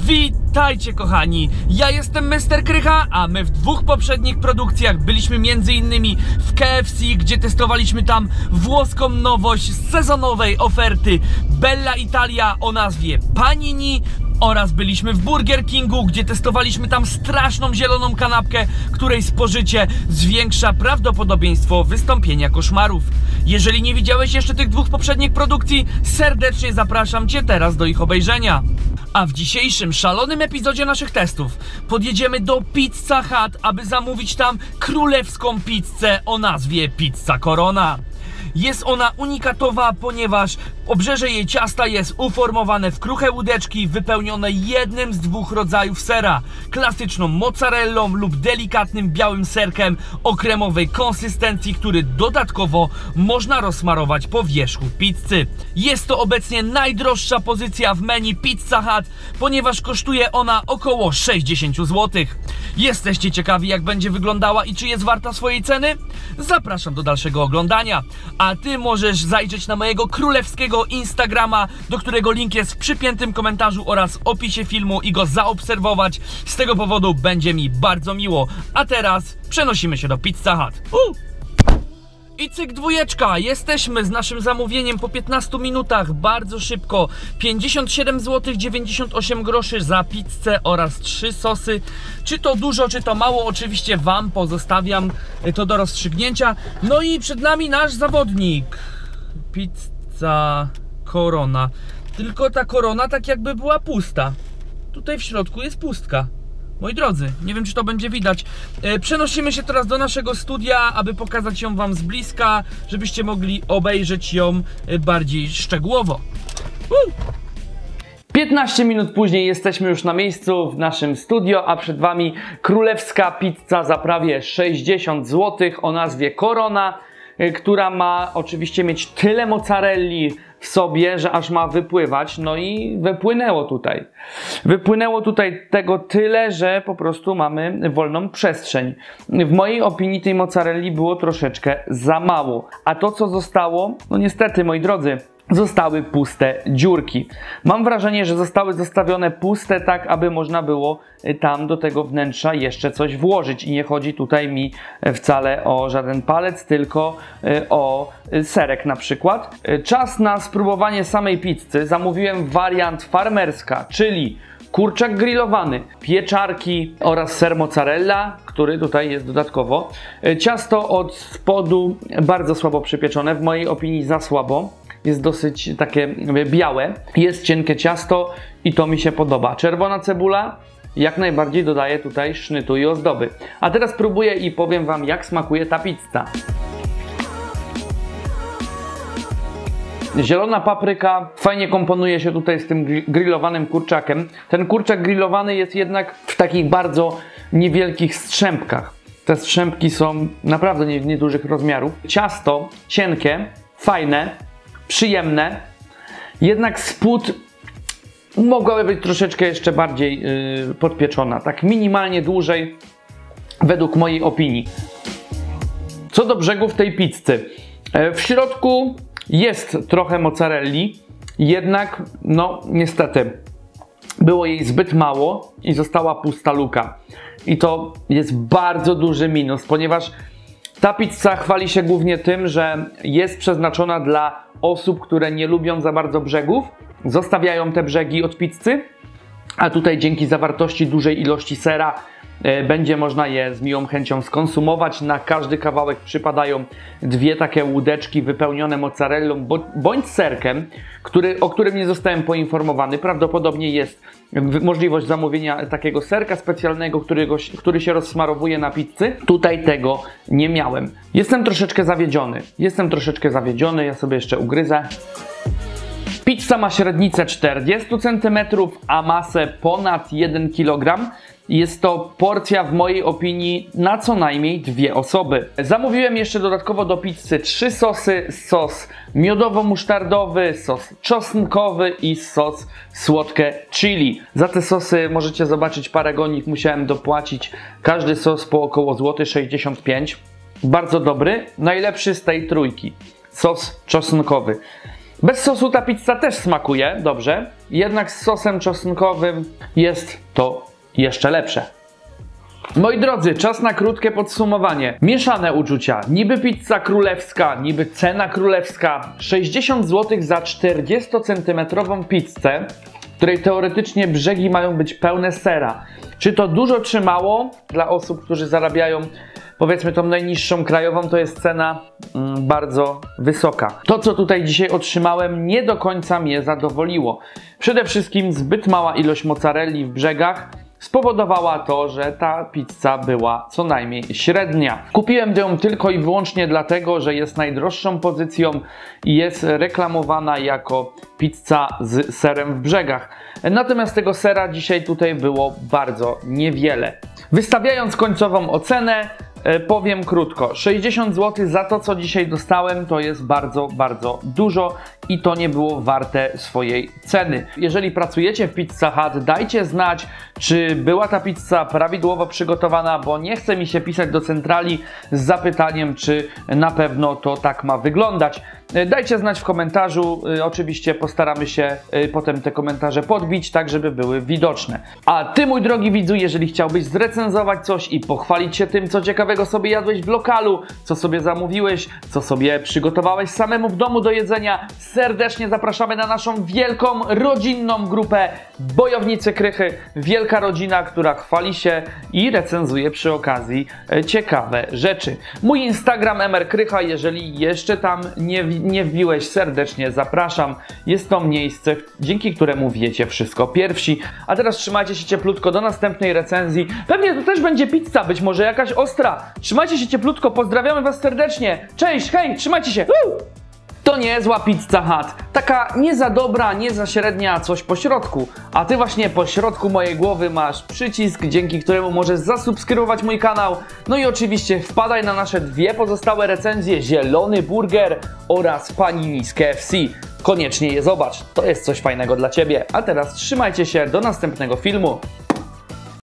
Witajcie kochani, ja jestem Mr. Krycha, a my w dwóch poprzednich produkcjach byliśmy m.in. w KFC, gdzie testowaliśmy tam włoską nowość z sezonowej oferty Bella Italia o nazwie Panini. Oraz byliśmy w Burger Kingu, gdzie testowaliśmy tam straszną zieloną kanapkę, której spożycie zwiększa prawdopodobieństwo wystąpienia koszmarów. Jeżeli nie widziałeś jeszcze tych dwóch poprzednich produkcji, serdecznie zapraszam Cię teraz do ich obejrzenia. A w dzisiejszym szalonym epizodzie naszych testów podjedziemy do Pizza Hut, aby zamówić tam królewską pizzę o nazwie Pizza Corona. Jest ona unikatowa, ponieważ obrzeże jej ciasta jest uformowane w kruche łódeczki wypełnione jednym z dwóch rodzajów sera: klasyczną mozzarellą lub delikatnym białym serkiem o kremowej konsystencji, który dodatkowo można rozsmarować po wierzchu pizzy. Jest to obecnie najdroższa pozycja w menu Pizza Hut, ponieważ kosztuje ona około 60 zł. Jesteście ciekawi, jak będzie wyglądała i czy jest warta swojej ceny? Zapraszam do dalszego oglądania. A Ty możesz zajrzeć na mojego królewskiego Instagrama, do którego link jest w przypiętym komentarzu oraz opisie filmu, i go zaobserwować. Z tego powodu będzie mi bardzo miło. A teraz przenosimy się do Pizza Hut. I cyk dwójeczka, jesteśmy z naszym zamówieniem po 15 minutach, bardzo szybko. 57 zł 98 groszy za pizzę oraz 3 sosy. Czy to dużo, czy to mało, oczywiście Wam pozostawiam to do rozstrzygnięcia. No i przed nami nasz zawodnik. Pizza Corona. Tylko ta korona tak jakby była pusta. Tutaj w środku jest pustka. Moi drodzy, nie wiem, czy to będzie widać. Przenosimy się teraz do naszego studia, aby pokazać ją Wam z bliska, żebyście mogli obejrzeć ją bardziej szczegółowo. 15 minut później jesteśmy już na miejscu w naszym studio, a przed Wami królewska pizza za prawie 60 zł o nazwie Corona, która ma oczywiście mieć tyle mozzarelli w sobie, że aż ma wypływać. No i wypłynęło tutaj. Wypłynęło tutaj tego tyle, że po prostu mamy wolną przestrzeń. W mojej opinii tej mozzarelli było troszeczkę za mało. A to, co zostało, no niestety, moi drodzy, zostały puste dziurki. Mam wrażenie, że zostały zostawione puste tak, aby można było tam do tego wnętrza jeszcze coś włożyć. I nie chodzi tutaj mi wcale o żaden palec, tylko o serek na przykład. Czas na spróbowanie samej pizzy. Zamówiłem wariant farmerska, czyli kurczak grillowany, pieczarki oraz ser mozzarella, który tutaj jest dodatkowo. Ciasto od spodu bardzo słabo przypieczone, w mojej opinii za słabo. Jest dosyć takie białe, jest cienkie ciasto i to mi się podoba. Czerwona cebula jak najbardziej dodaje tutaj sznytu i ozdoby. A teraz próbuję i powiem Wam, jak smakuje ta pizza. Zielona papryka fajnie komponuje się tutaj z tym grillowanym kurczakiem. Ten kurczak grillowany jest jednak w takich bardzo niewielkich strzępkach. Te strzępki są naprawdę niedużych rozmiarów. Ciasto cienkie, fajne, przyjemne, jednak spód mogłaby być troszeczkę jeszcze bardziej podpieczona, tak minimalnie dłużej według mojej opinii. Co do brzegów tej pizzy, w środku jest trochę mozzarelli, jednak no niestety było jej zbyt mało i została pusta luka. I to jest bardzo duży minus, ponieważ ta pizza chwali się głównie tym, że jest przeznaczona dla osób, które nie lubią za bardzo brzegów, zostawiają te brzegi od pizzy, a tutaj dzięki zawartości dużej ilości sera będzie można je z miłą chęcią skonsumować. Na każdy kawałek przypadają dwie takie łódeczki wypełnione mozzarellą bądź serkiem, o którym nie zostałem poinformowany. Prawdopodobnie jest możliwość zamówienia takiego serka specjalnego, który się rozsmarowuje na pizzy. Tutaj tego nie miałem. Jestem troszeczkę zawiedziony. Ja sobie jeszcze ugryzę. Pizza ma średnicę 40 cm, a masę ponad 1 kg. Jest to porcja w mojej opinii na co najmniej 2 osoby. Zamówiłem jeszcze dodatkowo do pizzy 3 sosy. Sos miodowo-musztardowy, sos czosnkowy i sos słodkie chili. Za te sosy możecie zobaczyć paragonik, musiałem dopłacić każdy sos po około złoty 65 zł. Bardzo dobry, najlepszy z tej trójki. Sos czosnkowy. Bez sosu ta pizza też smakuje dobrze, jednak z sosem czosnkowym jest to jeszcze lepsze. Moi drodzy, czas na krótkie podsumowanie. Mieszane uczucia. Niby pizza królewska, niby cena królewska. 60 zł za 40-centymetrową pizzę, której teoretycznie brzegi mają być pełne sera. Czy to dużo, czy mało? Dla osób, którzy zarabiają, powiedzmy, tą najniższą krajową, to jest cena bardzo wysoka. To, co tutaj dzisiaj otrzymałem, nie do końca mnie zadowoliło. Przede wszystkim zbyt mała ilość mozzarelli w brzegach spowodowała to, że ta pizza była co najmniej średnia. Kupiłem ją tylko i wyłącznie dlatego, że jest najdroższą pozycją i jest reklamowana jako pizza z serem w brzegach. Natomiast tego sera dzisiaj tutaj było bardzo niewiele. Wystawiając końcową ocenę, powiem krótko. 60 zł za to, co dzisiaj dostałem, to jest bardzo, bardzo dużo i to nie było warte swojej ceny. Jeżeli pracujecie w Pizza Hut, dajcie znać, czy była ta pizza prawidłowo przygotowana, bo nie chce mi się pisać do centrali z zapytaniem, czy na pewno to tak ma wyglądać. Dajcie znać w komentarzu, oczywiście postaramy się potem te komentarze podbić, tak żeby były widoczne. A Ty, mój drogi widzu, jeżeli chciałbyś zrecenzować coś i pochwalić się tym, co ciekawego sobie jadłeś w lokalu, co sobie zamówiłeś, co sobie przygotowałeś samemu w domu do jedzenia, serdecznie zapraszamy na naszą wielką, rodzinną grupę Bojownicy Krychy. Wielka rodzina, która chwali się i recenzuje przy okazji ciekawe rzeczy. Mój Instagram mrkrycha, jeżeli jeszcze tam nie wbiłeś, serdecznie zapraszam. Jest to miejsce, dzięki któremu wiecie wszystko pierwsi. A teraz trzymajcie się cieplutko do następnej recenzji. Pewnie to też będzie pizza, być może jakaś ostra. Trzymajcie się cieplutko, pozdrawiamy Was serdecznie. Cześć, hej, trzymajcie się. To niezła Pizza Hut. Taka nie za dobra, nie za średnia, coś po środku. A Ty właśnie po środku mojej głowy masz przycisk, dzięki któremu możesz zasubskrybować mój kanał. No i oczywiście wpadaj na nasze dwie pozostałe recenzje, Zielony Burger oraz Panini z KFC. Koniecznie je zobacz, to jest coś fajnego dla Ciebie. A teraz trzymajcie się, do następnego filmu.